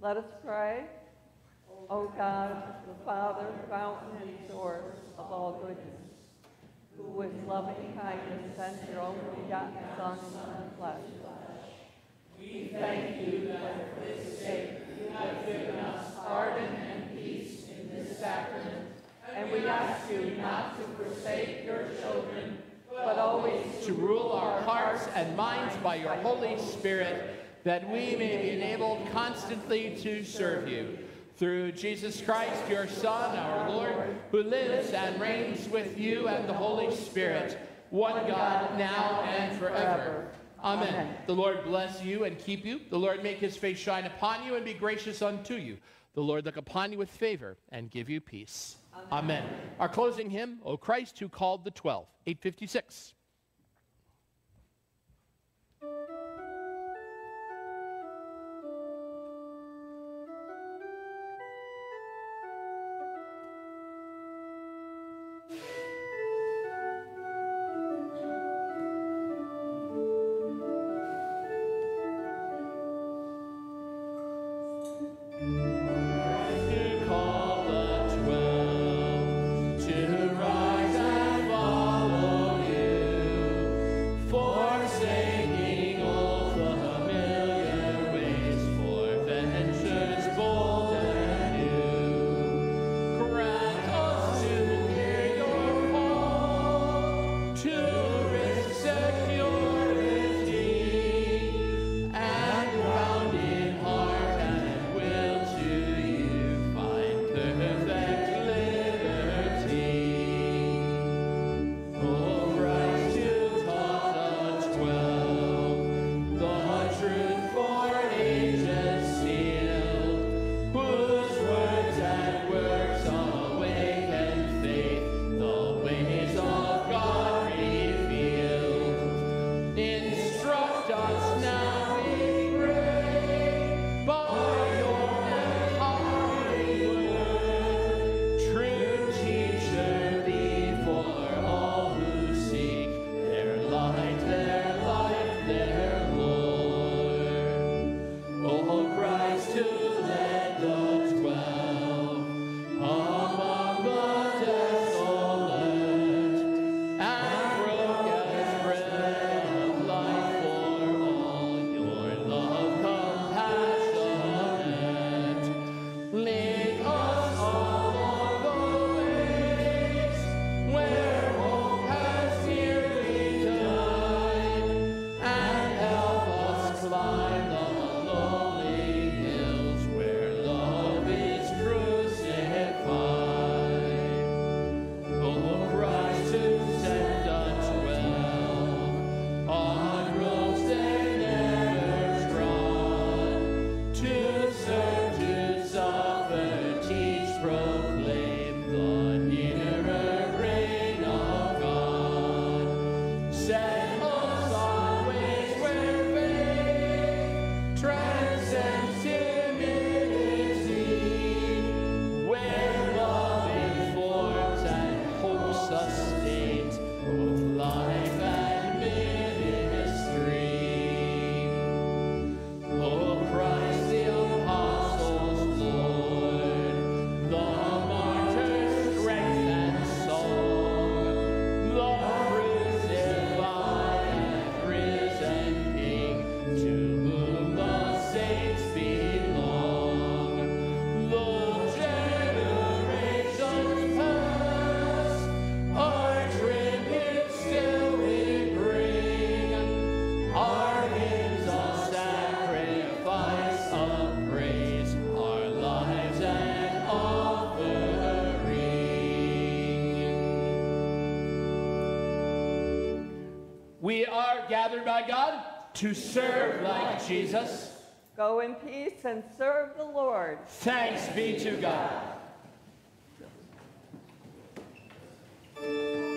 Let us pray. O God, the Father, fountain and source of all goodness, who with loving kindness sent your only begotten Son into the flesh, we thank you that for this sake you have given us pardon and peace in this sacrament, and we ask you not to forsake your children, but always to rule our hearts and minds by your Holy Spirit, that we may be enabled constantly to serve you. Through Jesus Christ, your Son, our Lord, who lives and reigns with you and the Holy Spirit, one God, now and forever. Amen. Amen. The Lord bless you and keep you. The Lord make his face shine upon you and be gracious unto you. The Lord look upon you with favor and give you peace. Amen. Amen. Our closing hymn, O Christ who called the twelve, eight fifty-six. We are gathered by God to serve like Jesus. Go in peace and serve the Lord. Thanks be to God.